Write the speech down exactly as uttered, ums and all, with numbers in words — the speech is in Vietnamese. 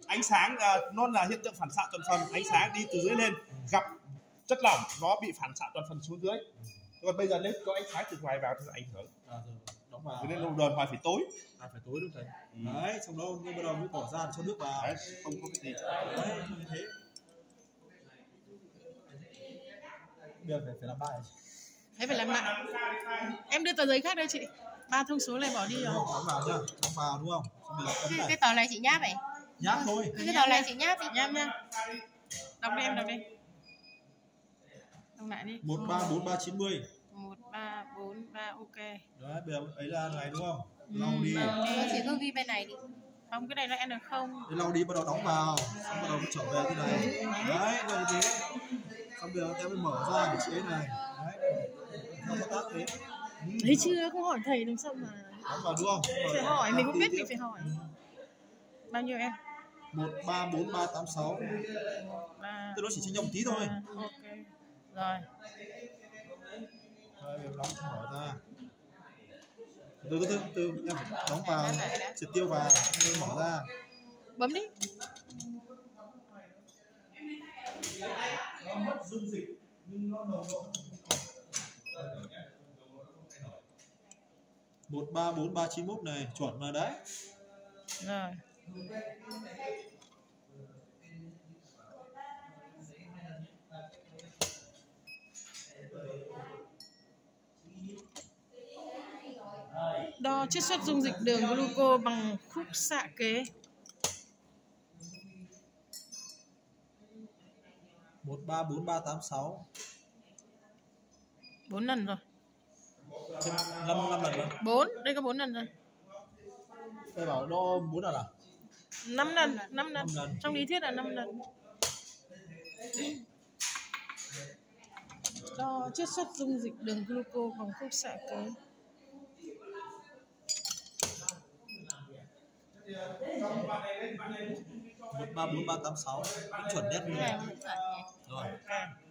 ánh sáng uh, nó là hiện tượng phản xạ toàn phần, ánh sáng đi từ dưới lên gặp chất lỏng nó bị phản xạ toàn phần xuống dưới. Còn bây giờ nếu có ánh sáng từ ngoài vào thì ảnh hưởng. À, rồi. Đóng vào. Cho nên lúc đòi hỏi phải tối. À, phải tối đúng thầy. Ừ. Đấy, xong đó nhưng bắt đầu mới bỏ ra để cho nước vào. Đấy, không có cái gì. Đấy, như thế. Bây giờ phải, phải làm bài. Thế phải làm lại. Em đưa tờ giấy khác đây chị. Ba thông số này bỏ đi rồi. Đóng vào nhá, đóng vào đúng không? Cái, cái tờ này chị nháp vậy? Nháp thôi. Cái tờ này chị nháp chị nháp nhá. Đọc đi em, đọc đi. Đọc lại đi. một ba bốn ba chín mươi. một ba bốn ba ok. Đấy, bây giờ ấy là này đúng không? Ừ, lau đi. Chị cứ ghi bên này đi. Không, cái này là N không. Để lau đi, bắt đầu đóng vào. Xong bắt đầu mới trở về cái này. Đấy, như thế. Xong bây giờ em mới mở ra để chế này. Đấy. Nó có tác thế. Thấy chưa, không hỏi thầy làm sao mà. Đóng vào đúng không? Phải hỏi, mình không biết mình phải hỏi. Bao nhiêu em? một ba bốn ba tám sáu. Tức nó chỉ chênh nhau một tí thôi. Ok. Rồi. Rồi, em đóng mở ra. Từ từ từ từ em đóng vào, triệt tiêu vào, em mở ra. Bấm đi. Nó mất dung dịch nhưng nó nồng độ. một ba bốn ba chín mốt này chuẩn rồi đấy. Rồi. Đo chiết xuất dung dịch đường gluco bằng khúc xạ kế. một ba bốn ba tám sáu. bốn lần rồi. năm năm lần rồi. bốn, đây có bốn lần rồi. Tôi bảo đo bốn lần à? năm lần, năm lần. lần. Trong lý thuyết là năm lần. Đo chiết xuất dung dịch đường gluco bằng khúc xạ kế. một ba bốn ba tám sáu chuẩn nhất như này. Rồi.